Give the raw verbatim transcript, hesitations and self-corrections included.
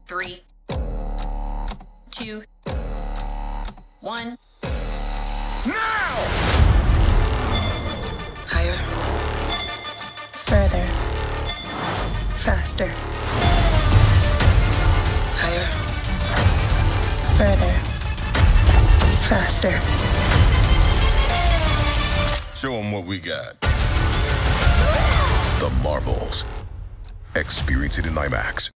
Three, two, one. Now! Higher. Further. Faster. Higher. Further. Faster. Show them what we got. The Marvels. Experience it in IMAX.